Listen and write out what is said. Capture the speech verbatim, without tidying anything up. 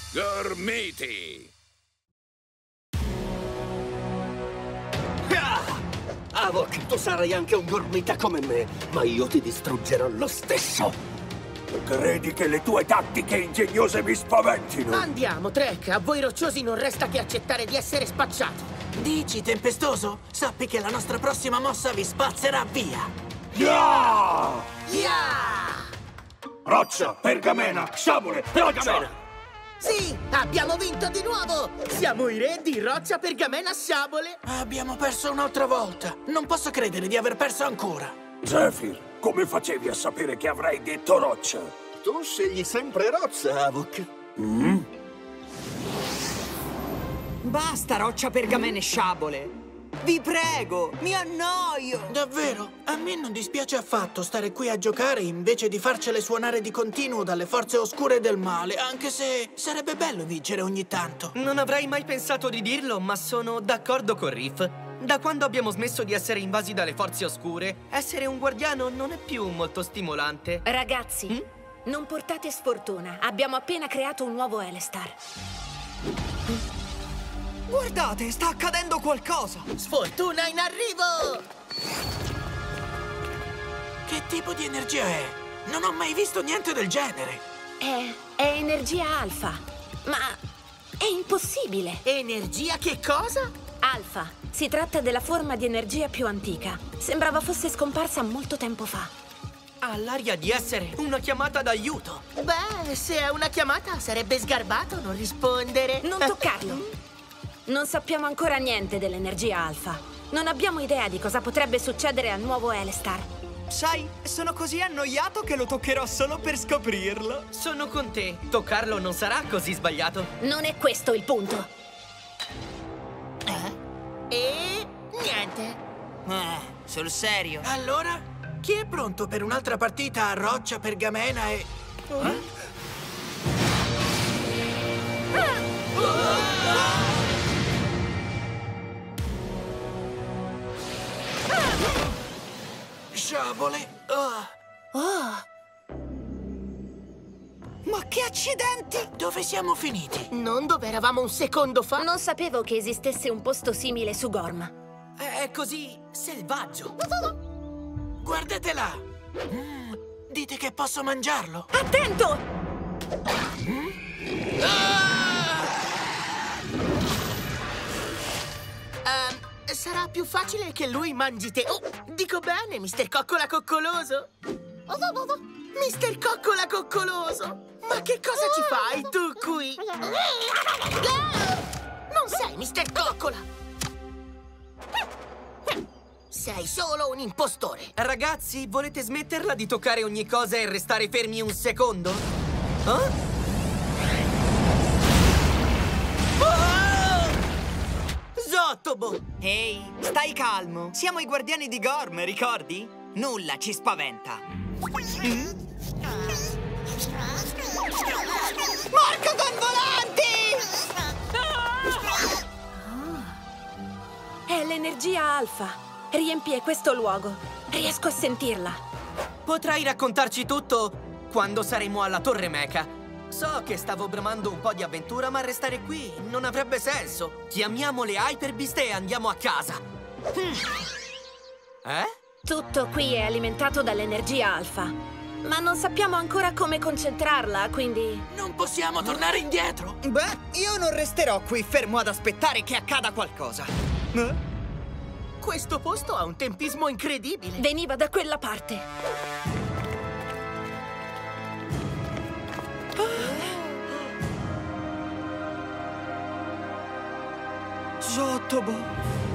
Gormiti! Ah! Havok, tu sarai anche un gormita come me, ma io ti distruggerò lo stesso! Credi che le tue tattiche ingegnose mi spaventino? Andiamo, Trek! A voi rocciosi non resta che accettare di essere spacciati! Dici, tempestoso? Sappi che la nostra prossima mossa vi spazzerà via! Yeah! Yeah! Roccia, pergamena, sciabole, roccia! Sì, abbiamo vinto di nuovo! Siamo i re di Roccia, Pergamena, Sciabole! Abbiamo perso un'altra volta! Non posso credere di aver perso ancora! Zephyr, come facevi a sapere che avrei detto roccia? Tu scegli sempre Roccia, Havok. Mm? Basta, Roccia, Pergamena e Sciabole! Vi prego, mi annoio! Davvero? A me non dispiace affatto stare qui a giocare invece di farcele suonare di continuo dalle forze oscure del male, anche se sarebbe bello vincere ogni tanto. Non avrei mai pensato di dirlo, ma sono d'accordo con Riff. Da quando abbiamo smesso di essere invasi dalle forze oscure, essere un guardiano non è più molto stimolante. Ragazzi, Mm? non portate sfortuna. Abbiamo appena creato un nuovo Elestar. Guardate, sta accadendo qualcosa! Sfortuna in arrivo! Che tipo di energia è? Non ho mai visto niente del genere. È, è energia alfa. Ma è impossibile. Energia che cosa? Alfa. Si tratta della forma di energia più antica. Sembrava fosse scomparsa molto tempo fa. Ha l'aria di essere una chiamata d'aiuto. Beh, se è una chiamata sarebbe sgarbato non rispondere. Non toccarlo. Non sappiamo ancora niente dell'energia alfa. Non abbiamo idea di cosa potrebbe succedere al nuovo Elestar. Sai, sono così annoiato che lo toccherò solo per scoprirlo. Sono con te. Toccarlo non sarà così sbagliato. Non è questo il punto. E niente. Eh, sul serio? Allora, chi è pronto per un'altra partita a Roccia, Pergamena e... Eh? Sciabole! Oh. Ma che accidenti! Dove siamo finiti? Non dove eravamo un secondo fa? Non sapevo che esistesse un posto simile su Gorm. È così selvaggio. Guardate là! Mm, dite che posso mangiarlo? Attento! Ehm, sarà più facile che lui mangi te. Oh, dico bene, mister Coccola Coccoloso. mister Coccola Coccoloso! Ma che cosa ci fai tu qui? Non sei mister Coccola! Sei solo un impostore. Ragazzi, volete smetterla di toccare ogni cosa e restare fermi un secondo? Oh? Zottobo! Ehi, stai calmo. Siamo i guardiani di Gorm, ricordi? Nulla ci spaventa. Mm? Marco Convolanti! È l'energia alfa. Riempie questo luogo. Riesco a sentirla. Potrai raccontarci tutto quando saremo alla Torre Mecha. So che stavo bramando un po' di avventura, ma restare qui non avrebbe senso. Chiamiamo le Hyper Beast e andiamo a casa. Eh? Tutto qui è alimentato dall'energia alfa. Ma non sappiamo ancora come concentrarla, quindi... Non possiamo tornare indietro! Beh, io non resterò qui fermo ad aspettare che accada qualcosa. Eh? Questo posto ha un tempismo incredibile. Veniva da quella parte. Zottobo!